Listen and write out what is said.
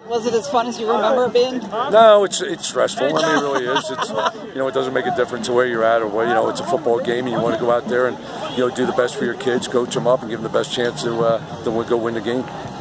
Was it as fun as you remember it being? No, it's stressful. I mean, it really is. It's, it doesn't make a difference where you're at or what. It's a football game, and you want to go out there and do the best for your kids, coach them up, and give them the best chance to go win the game.